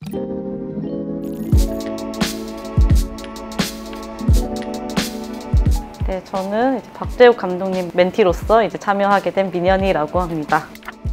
네, 저는 이제 박재욱 감독님 멘티로서 이제 참여하게 된 민현이라고 합니다.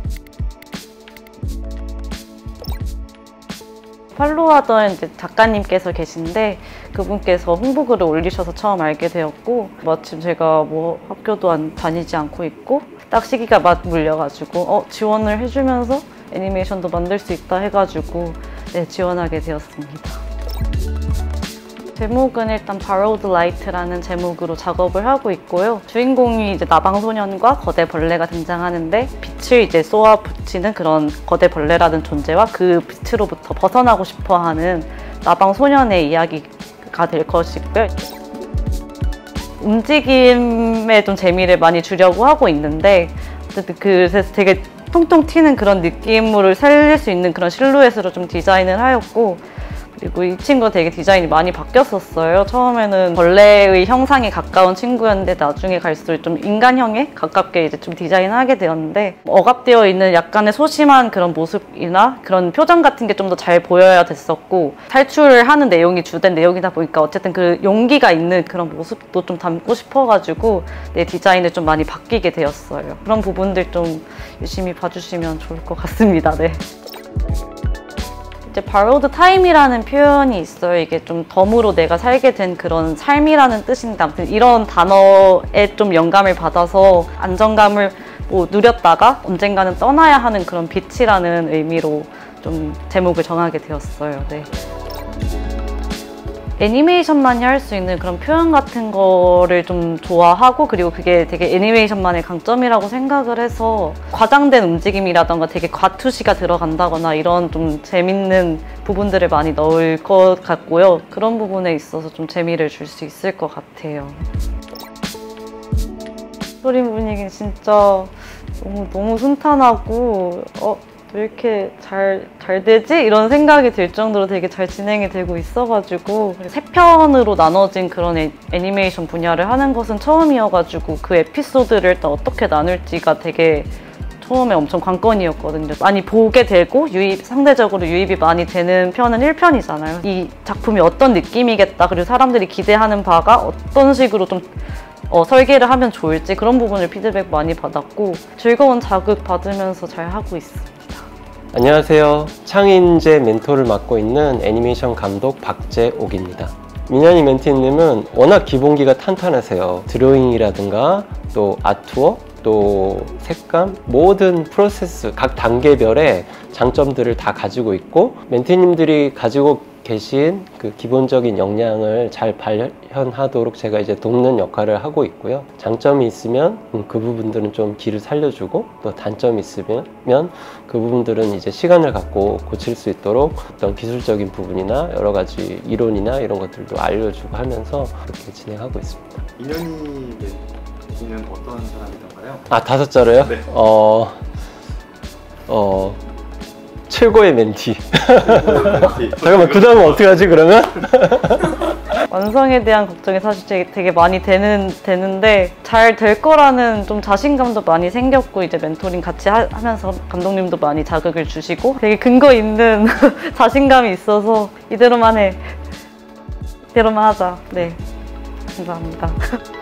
팔로우하던 이제 작가님께서 계신데 그분께서 홍보글을 올리셔서 처음 알게 되었고, 마침 제가 뭐 학교도 다니지 않고 있고 딱 시기가 맞물려가지고 지원을 해주면서 애니메이션도 만들 수 있다 해가지고 네, 지원하게 되었습니다. 제목은 일단 Borrowed Light라는 제목으로 작업을 하고 있고요. 주인공이 이제 나방소년과 거대 벌레가 등장하는데 빛을 이제 쏘아 붙이는 그런 거대 벌레라는 존재와 그 빛으로부터 벗어나고 싶어하는 나방소년의 이야기가 될 것이고요. 움직임에 좀 재미를 많이 주려고 하고 있는데 그래서 되게 통통 튀는 그런 느낌으로 살릴 수 있는 그런 실루엣으로 좀 디자인을 하였고, 그리고 이 친구가 되게 디자인이 많이 바뀌었었어요. 처음에는 벌레의 형상에 가까운 친구였는데 나중에 갈수록 좀 인간형에 가깝게 이제 좀 디자인하게 되었는데, 억압되어 있는 약간의 소심한 그런 모습이나 그런 표정 같은 게 좀 더 잘 보여야 됐었고, 탈출을 하는 내용이 주된 내용이다 보니까 어쨌든 그 용기가 있는 그런 모습도 좀 담고 싶어가지고 내 디자인을 좀 많이 바뀌게 되었어요. 그런 부분들 좀 열심히 봐주시면 좋을 것 같습니다. 네. 이제 borrowed time이라는 표현이 있어요. 이게 좀 덤으로 내가 살게 된 그런 삶이라는 뜻인데, 아무튼 이런 단어에 좀 영감을 받아서 안정감을 누렸다가 언젠가는 떠나야 하는 그런 빛이라는 의미로 좀 제목을 정하게 되었어요. 네. 애니메이션만이 할 수 있는 그런 표현 같은 거를 좀 좋아하고, 그리고 그게 되게 애니메이션만의 강점이라고 생각을 해서 과장된 움직임이라던가 되게 과투시가 들어간다거나 이런 좀 재밌는 부분들을 많이 넣을 것 같고요. 그런 부분에 있어서 좀 재미를 줄 수 있을 것 같아요. 스토리 분위기는 진짜 너무 순탄하고 왜 이렇게 잘 되지? 이런 생각이 들 정도로 되게 잘 진행이 되고 있어가지고, 3편으로 나눠진 그런 애니메이션 분야를 하는 것은 처음이어가지고 그 에피소드를 일단 어떻게 나눌지가 되게 처음에 엄청 관건이었거든요. 많이 보게 되고 상대적으로 유입이 많이 되는 편은 1편이잖아요. 이 작품이 어떤 느낌이겠다, 그리고 사람들이 기대하는 바가 어떤 식으로 좀 설계를 하면 좋을지, 그런 부분을 피드백 많이 받았고 즐거운 자극 받으면서 잘 하고 있습니다. 안녕하세요. 창인제 멘토를 맡고 있는 애니메이션 감독 박재옥입니다. 민현이 멘티님은 워낙 기본기가 탄탄하세요. 드로잉이라든가 또 아트웍, 또 색감, 모든 프로세스 각 단계별의 장점들을 다 가지고 있고, 멘티님들이 가지고 계신 그 기본적인 역량을 잘 발현하도록 제가 이제 돕는 역할을 하고 있고요. 장점이 있으면 그 부분들은 좀 기를 살려주고, 또 단점이 있으면 그 부분들은 이제 시간을 갖고 고칠 수 있도록 어떤 기술적인 부분이나 여러 가지 이론이나 이런 것들도 알려주고 하면서 그렇게 진행하고 있습니다. 민현이는 어떤 사람이던가요? 5자로요? 네. 최고의 멘티. 잠깐만, 그 다음은 어떻게 하지 그러면? 완성에 대한 걱정이 사실 되게 많이 되는데 잘 될 거라는 좀 자신감도 많이 생겼고, 이제 멘토링 같이 하면서 감독님도 많이 자극을 주시고 되게 근거 있는 자신감이 있어서 이대로만 하자. 네, 감사합니다.